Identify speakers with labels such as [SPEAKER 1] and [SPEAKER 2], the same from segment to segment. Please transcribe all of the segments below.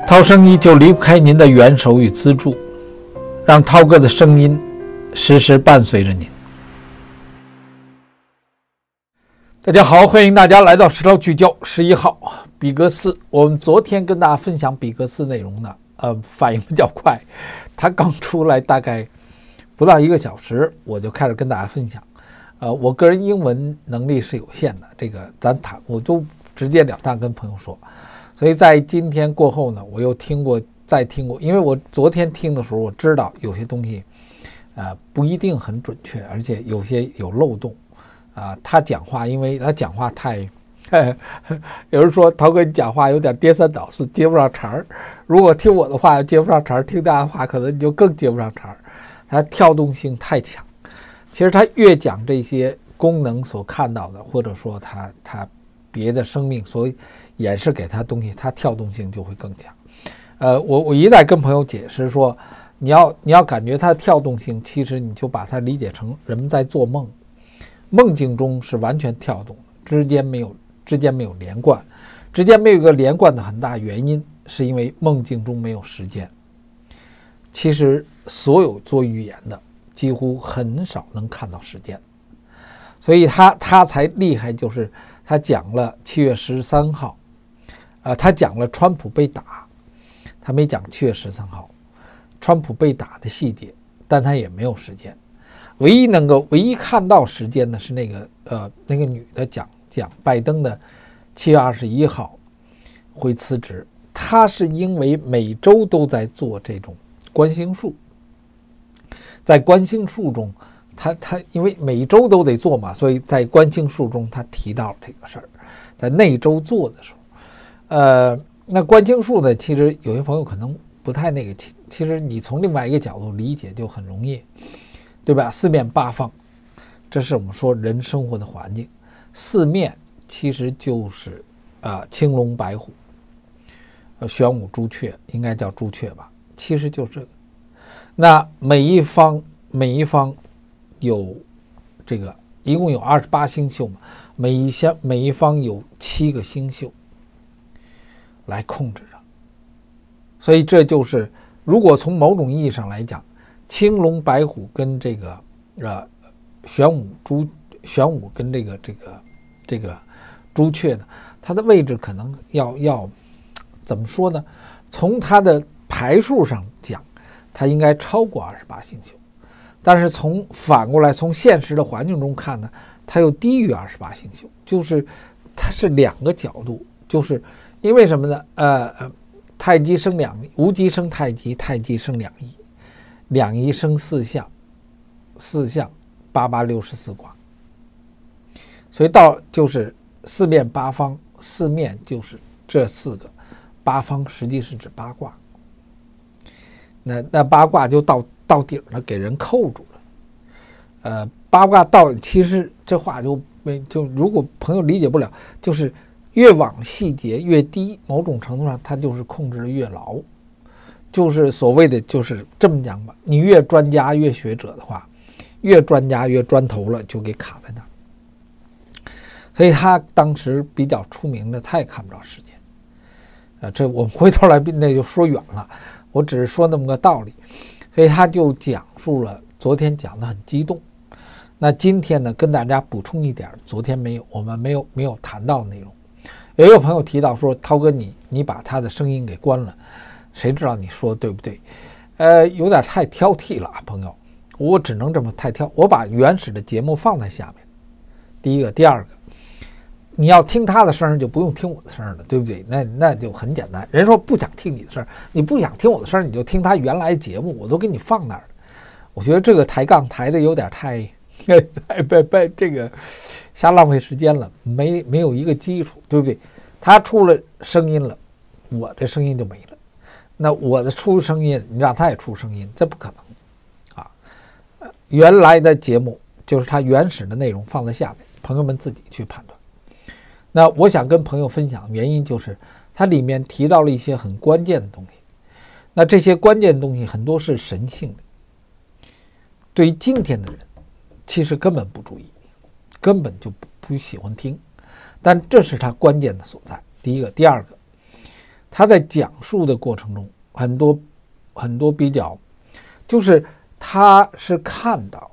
[SPEAKER 1] 涛声依旧离不开您的援手与资助，让涛哥的声音时时伴随着您。大家好，欢迎大家来到石头聚焦11号比格斯。我们昨天跟大家分享比格斯内容呢，反应比较快，它刚出来大概不到1个小时，我就开始跟大家分享。我个人英文能力是有限的，这个我就直截了当跟朋友说。所以在今天过后呢，我又再听过，因为我昨天听的时候，我知道有些东西，不一定很准确，而且有些有漏洞，他讲话，因为他讲话太，有人说涛哥你讲话有点颠三倒四，接不上茬儿。如果听我的话接不上茬儿，听大家的话可能你就更接不上茬儿。他跳动性太强，其实他越讲这些功能所看到的，或者说他别的生命所演示给他东西，他跳动性就会更强。我一再跟朋友解释说，你要感觉它跳动性，其实你就把它理解成人们在做梦，梦境中是完全跳动的，之间没有连贯，之间没有一个连贯的很大原因，是因为梦境中没有时间。其实所有做预言的几乎很少能看到时间，所以他才厉害，就是他讲了7月13号，他讲了川普被打，他没讲7月13号川普被打的细节，但他也没有时间。唯一看到时间的是那个女的讲拜登的7月21号会辞职，他是因为每周都在做这种观星术，在观星术中，他因为每周都得做嘛，所以在观星术中他提到了这个事儿，在那周做的时候，那观星术呢，其实有些朋友可能不太那个，其实你从另外一个角度理解就很容易，对吧？四面八方，这是我们说人生活的环境。四面其实就是青龙白虎，玄武朱雀，应该叫朱雀吧？其实就是这个。那每一方有这个，一共有28星宿嘛，每一方有7个星宿来控制着。所以这就是，如果从某种意义上来讲，青龙白虎跟这个玄武跟这个朱雀呢，它的位置可能要怎么说呢？从它的排数上讲，它应该超过28星宿，但是反过来从现实的环境中看呢，它又低于28星宿，就是它是两个角度，就是因为什么呢？太极生两仪，无极生太极，太极生两仪，两仪生四象，四象8864卦，所以就是四面八方，四面就是这4个，八方实际是指八卦。那八卦就到底了，给人扣住了。八卦其实这话就如果朋友理解不了，就是越往细节越低，某种程度上它就是控制的越牢，就是所谓的就是这么讲吧，你越专家越学者的话，越专家越砖头了，就给卡在那儿。所以他当时比较出名的，他也看不着时间。这我们回头来那就说远了，我只是说那么个道理。所以他就讲述了，昨天讲得很激动。那今天呢，跟大家补充一点，昨天我们没有谈到的内容。有一个朋友提到说，涛哥你把他的声音给关了，谁知道你说对不对？有点太挑剔了，朋友，我只能这么太挑。我把原始的节目放在下面，第一个，第二个，你要听他的声就不用听我的声了，对不对？那就很简单。人说不想听你的声，你不想听我的声，你就听他原来的节目，我都给你放那儿了。我觉得这个抬杠抬的有点太这个瞎浪费时间了，没有一个基础，对不对？他出了声音了，我这声音就没了。那我的出声音，你让他也出声音，这不可能啊！原来的节目就是他原始的内容放在下面，朋友们自己去判断。那我想跟朋友分享的原因就是它里面提到了一些很关键的东西，那这些关键的东西很多是神性的，对于今天的人其实根本不注意，根本就不喜欢听，但这是它关键的所在。第一个，第二个， 他在讲述的过程中，很多比较，就是他是看到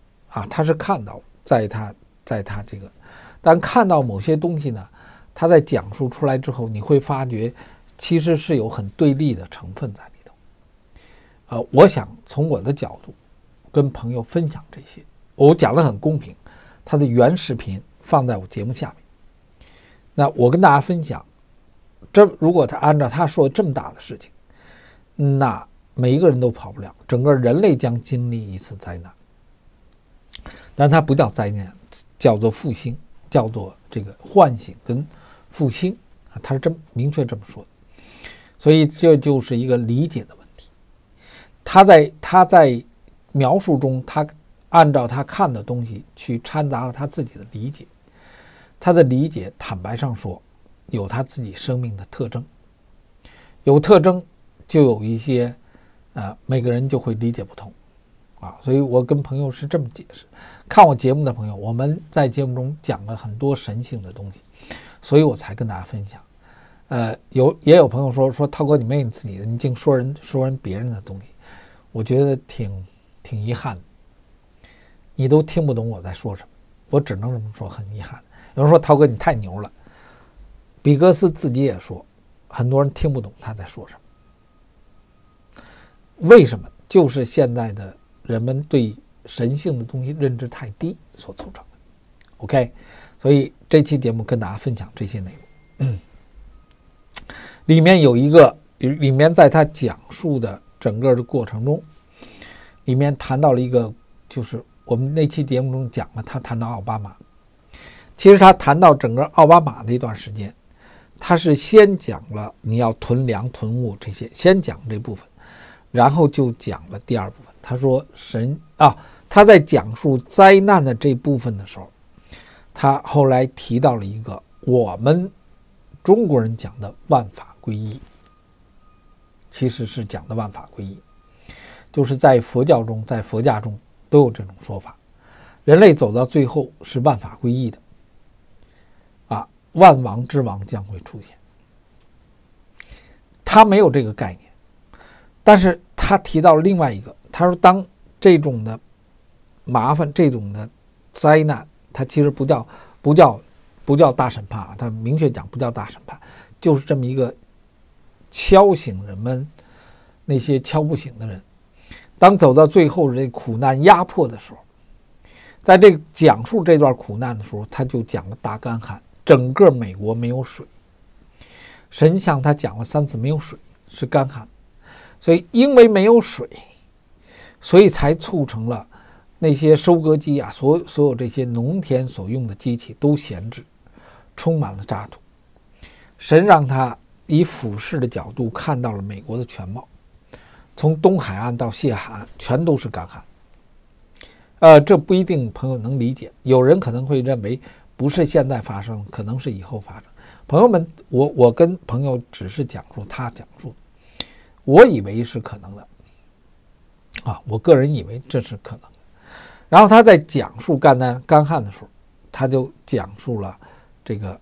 [SPEAKER 1] 在他这个，但看到某些东西呢，他在讲述出来之后，你会发觉其实是有很对立的成分在里头。我想从我的角度跟朋友分享这些，我讲得很公平，他的原视频放在我节目下面。那我跟大家分享，如果他按照他说这么大的事情，那每一个人都跑不了，整个人类将经历一次灾难。但它不叫灾难，叫做复兴，叫做这个唤醒跟复兴啊，他是明确这么说的。所以这就是一个理解的问题。他在描述中，他按照他看的东西去掺杂了他自己的理解。他的理解，坦白上说，有他自己生命的特征，有特征就有一些每个人就会理解不同啊。所以我跟朋友是这么解释。看我节目的朋友，我们在节目中讲了很多神性的东西，所以我才跟大家分享。也有朋友说涛哥，你没有自己的，你净说人别人的东西，我觉得挺遗憾的。你都听不懂我在说什么，我只能这么说，很遗憾。有人说涛哥你太牛了，比格斯自己也说，很多人听不懂他在说什么。为什么？就是现在的人们对神性的东西认知太低所促成的。OK， 所以这期节目跟大家分享这些内容。里面在他讲述的整个的过程中，里面谈到了一个，就是我们那期节目中讲了，他谈到奥巴马。其实他谈到整个奥巴马的一段时间，他是先讲了你要囤粮囤物这些，先讲这部分，然后就讲了第二部分。他说他在讲述灾难的这部分的时候，他后来提到了一个我们中国人讲的万法归一，其实是讲的万法归一，就是在佛教中，在佛家中都有这种说法，人类走到最后是万法归一的，万王之王将会出现。他没有这个概念，但是他提到另外一个，他说当这种的麻烦，这种的灾难，他其实不叫大审判啊，他明确讲不叫大审判，就是这么一个敲醒人们那些敲不醒的人。当走到最后这苦难压迫的时候，在这讲述这段苦难的时候，他就讲了大干旱，整个美国没有水。神像他讲了3次没有水，是干旱。所以因为没有水，所以才促成了那些收割机啊，所有这些农田所用的机器都闲置，充满了渣土。神让他以俯视的角度看到了美国的全貌，从东海岸到西海岸全都是干旱。这不一定朋友能理解，有人可能会认为不是现在发生，可能是以后发生。朋友们，我跟朋友只是讲述他讲述，我以为是可能的我个人以为这是可能的。然后他在讲述干旱的时候，他就讲述了这个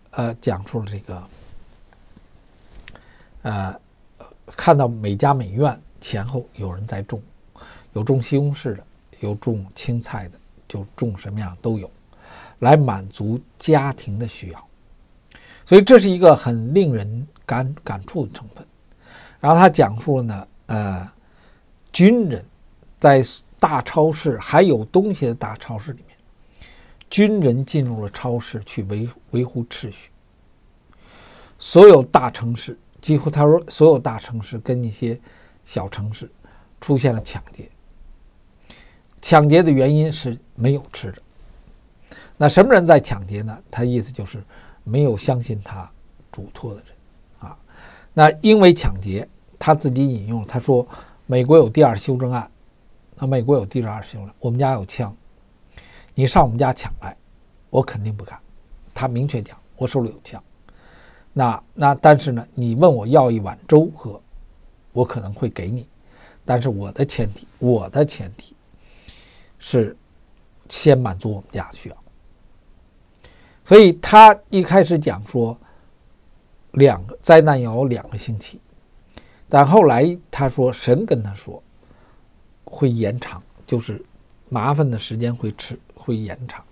[SPEAKER 1] 看到每家每院前后有人在种，有种西红柿的，有种青菜的，就种什么样都有，来满足家庭的需要。所以这是一个很令人感触的成分。然后他讲述了呢，军人在大超市还有东西的大超市里面，军人进入了超市去维护秩序。所有大城市，几乎他说所有大城市跟一些小城市出现了抢劫。抢劫的原因是没有吃的。那什么人在抢劫呢？他意思就是没有相信他嘱托的人那因为抢劫，他自己引用了，他说美国有第2修正案。那美国有第2修正案，我们家有枪，你上我们家抢来，我肯定不干。他明确讲，我手里有枪。那但是呢，你问我要一碗粥喝，我可能会给你，但是我的前提是先满足我们家的需要。所以他一开始讲说， 灾难要有2个星期，但后来他说神跟他说会延长，就是麻烦的时间会延长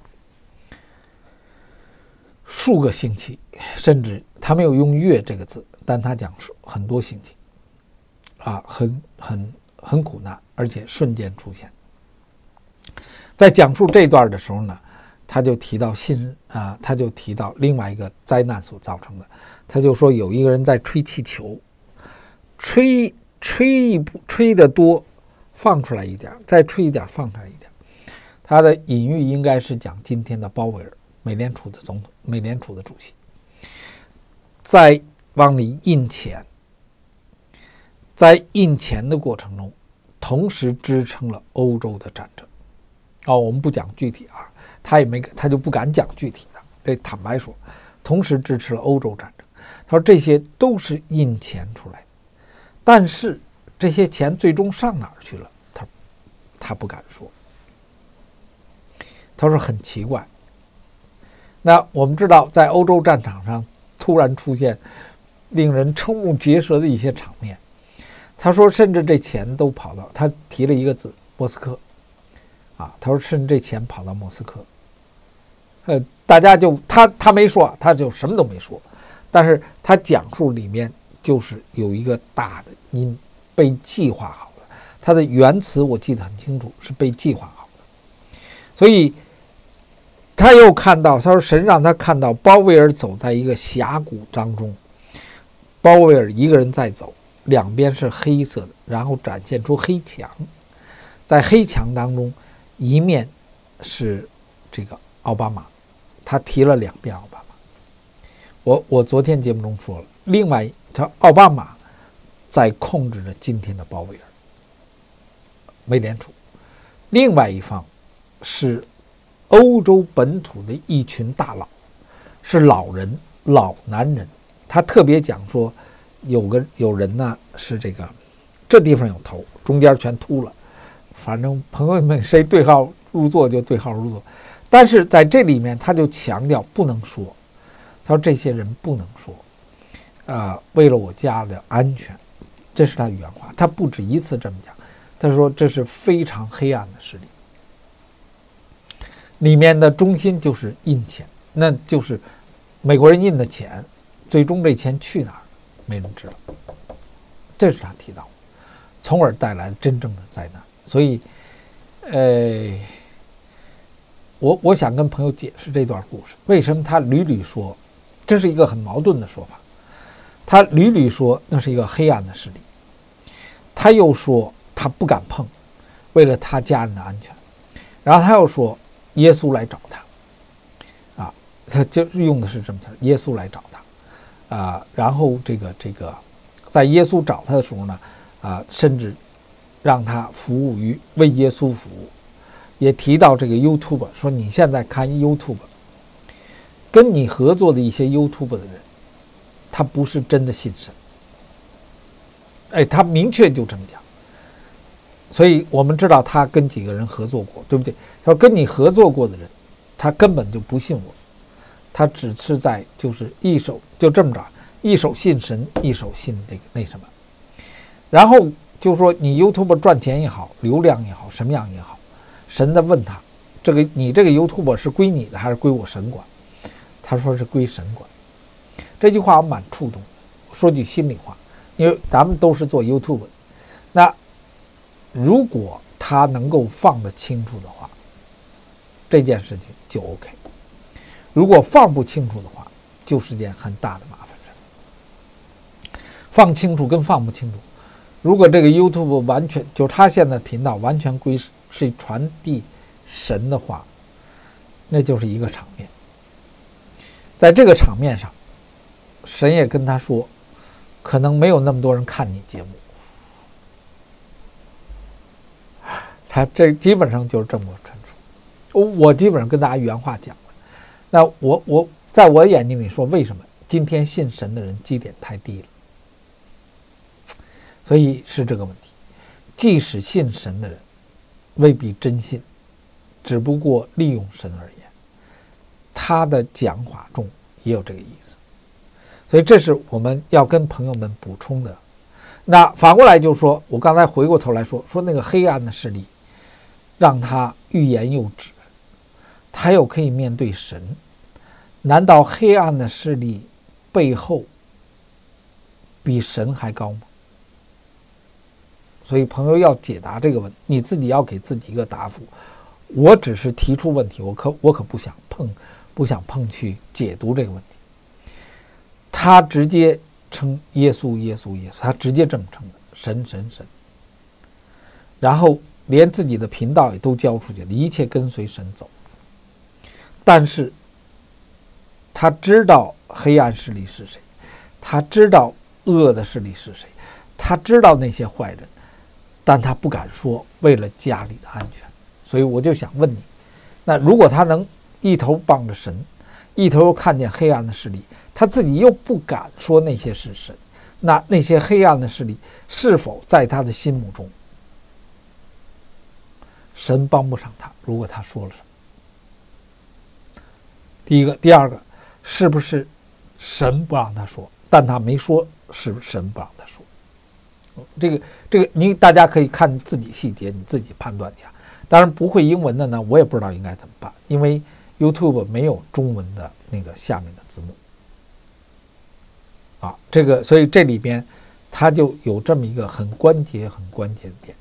[SPEAKER 1] 数个星期，甚至他没有用月这个字，但他讲很多星期啊，很苦难，而且瞬间出现。在讲述这段的时候呢，他就提到他就提到另外一个灾难所造成的。他就说有一个人在吹气球，吹得多，放出来一点，再吹一点，放出来一点。他的隐喻应该是讲今天的鲍威尔，美联储的主席，在往里印钱，在印钱的过程中，同时支撑了欧洲的战争。我们不讲具体啊，他就不敢讲具体的。这坦白说，同时支持了欧洲战争。他说这些都是印钱出来的，但是这些钱最终上哪儿去了？他不敢说。他说很奇怪。那我们知道，在欧洲战场上突然出现令人瞠目结舌的一些场面。他说，甚至这钱都跑到，他提了一个字，莫斯科。他说，甚至这钱跑到莫斯科。大家就他没说，他就什么都没说，但是他讲述里面就是有一个大的因被计划好的，他的原词我记得很清楚，是被计划好的。所以他又看到，他说神让他看到鲍威尔走在一个峡谷当中，鲍威尔一个人在走，两边是黑色的，然后展现出黑墙，在黑墙当中，一面是这个奥巴马，他提了2遍奥巴马。我昨天节目中说了，另外他奥巴马在控制着今天的鲍威尔，美联储，另外一方是欧洲本土的一群大佬，是老男人。他特别讲说，有人呢是这地方有头，中间全秃了，反正朋友们谁对号入座就对号入座。但是在这里面他就强调不能说，他说这些人不能说，为了我家的安全，这是他原话，他不止一次这么讲。他说这是非常黑暗的势力，里面的中心就是印钱，那就是美国人印的钱，最终这钱去哪儿没人知道，这是他提到，从而带来真正的灾难。所以我想跟朋友解释这段故事，为什么他屡屡说这是一个很矛盾的说法，他屡屡说那是一个黑暗的势力，他又说他不敢碰，为了他家人的安全，然后他又说耶稣来找他，他就用的是这么词，耶稣来找他，然后这个在耶稣找他的时候呢，甚至让他服务于为耶稣服务，也提到这个 YouTube， 说你现在看 YouTube， 跟你合作的一些 YouTube 的人，他不是真的信神，他明确就这么讲。所以我们知道他跟几个人合作过，对不对？他说跟你合作过的人，他根本就不信我，他只是在就是就这么着，一手信神，一手信那什么。然后就说你 YouTube 赚钱也好，流量也好，什么样也好，神在问他，你这个 YouTube 是归你的还是归我神管？他说是归神管。这句话我蛮触动的。说句心里话，因为咱们都是做 YouTube 的，那如果他能够放得清楚的话，这件事情就 OK。如果放不清楚的话，就是件很大的麻烦事。放清楚跟放不清楚，如果这个 YouTube 完全就是他现在频道完全是传递神的话，那就是一个场面。在这个场面上，神也跟他说，可能没有那么多人看你节目。他这基本上就是这么陈述。我基本上跟大家原话讲了。那我在我眼睛里说，为什么今天信神的人基点太低了？所以是这个问题。即使信神的人未必真信，只不过利用神而言，他的讲话中也有这个意思。 所以这是我们要跟朋友们补充的。那反过来就是说，我刚才回过头来说那个黑暗的势力，让他欲言又止，他又可以面对神。难道黑暗的势力背后比神还高吗？所以朋友要解答这个问题，你自己要给自己一个答复。我只是提出问题，我可不想碰去解读这个问题。他直接称耶稣耶稣耶稣，他直接这么称的，神神神。然后连自己的频道也都交出去了，一切跟随神走。但是他知道黑暗势力是谁，他知道恶的势力是谁，他知道那些坏人，但他不敢说，为了家里的安全。所以我就想问你，那如果他能一头帮着神，一头看见黑暗的势力，他自己又不敢说那些是神，那些黑暗的势力是否在他的心目中，神帮不上他？如果他说了什么？第一个，第二个，是不是神不让他说？但他没说，是不是神不让他说？这个，大家可以看自己细节，你自己判断一下。当然不会英文的呢，我也不知道应该怎么办，因为 YouTube 没有中文的那个下面的字幕啊，所以这里边它就有这么一个很关键的点。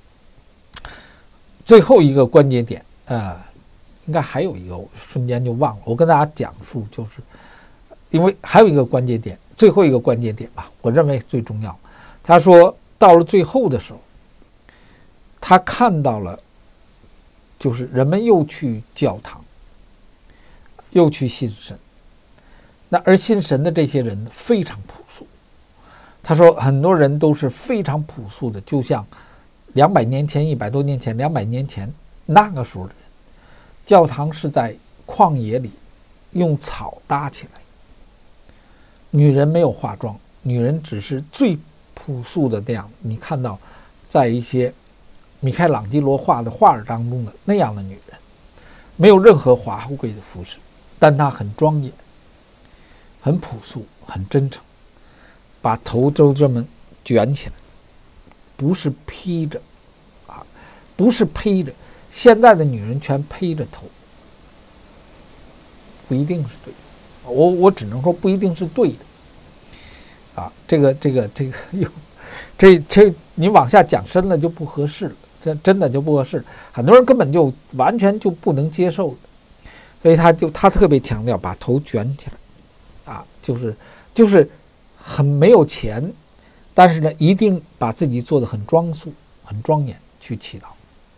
[SPEAKER 1] 最后一个关键点，应该还有一个，我瞬间就忘了。我跟大家讲述，就是因为还有一个关键点，最后一个关键点吧，我认为最重要。他说到了最后的时候，他看到了，就是人们又去教堂，又去信神。那而信神的这些人非常朴素。他说很多人都是非常朴素的，就像200年前、100多年前、200年前那个时候的人。教堂是在旷野里用草搭起来，女人没有化妆，女人只是最朴素的那样。你看到在一些米开朗基罗画的画儿当中的那样的女人，没有任何华贵的服饰，但她很庄严，很朴素，很真诚，把头都这么卷起来，不是披着啊，不是披着。现在的女人全披着头，不一定是对的。我只能说不一定是对的。啊，这你往下讲深了就不合适了，这真的就不合适。很多人根本就完全就不能接受，所以他特别强调把头卷起来，啊，就是很没有钱，但是呢，一定把自己做得很庄肃、很庄严去祈祷。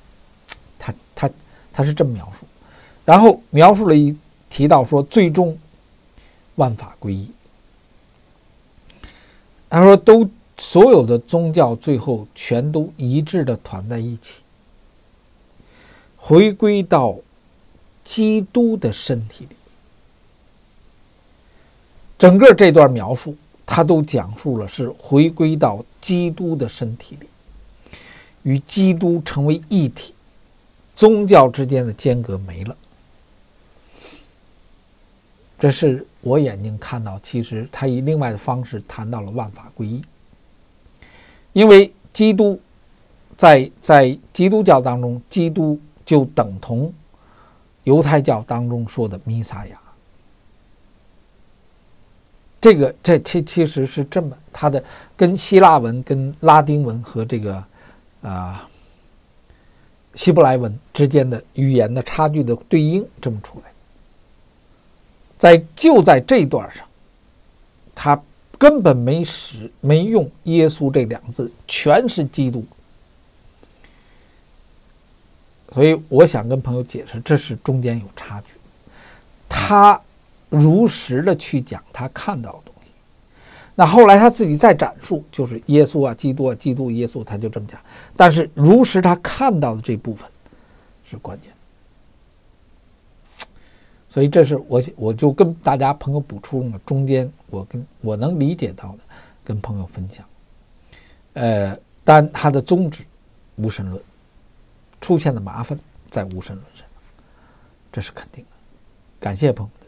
[SPEAKER 1] 他是这么描述，然后描述了提到说最终万法归一。他说所有的宗教最后全都一致的团在一起，回归到基督的身体里。整个这段描述他都讲述了是回归到基督的身体里，与基督成为一体，宗教之间的间隔没了。这是我眼睛看到，其实他以另外的方式谈到了万法归一。因为基督在基督教当中，基督就等同犹太教当中说的弥撒亚。这其实是这么，它的跟希腊文、跟拉丁文和这个希伯来文之间的语言的差距的对应这么出来。就在这段上，他根本没用耶稣这2个字，全是基督。所以我想跟朋友解释，这是中间有差距。他如实的去讲他看到的东西，那后来他自己再阐述，就是耶稣啊，基督啊，基督耶稣，他就这么讲。但是如实他看到的这部分是关键。所以这是我就跟大家朋友补充了中间我能理解到的，跟朋友分享。但他的宗旨无神论，出现的麻烦在无神论身上，这是肯定的。感谢朋友。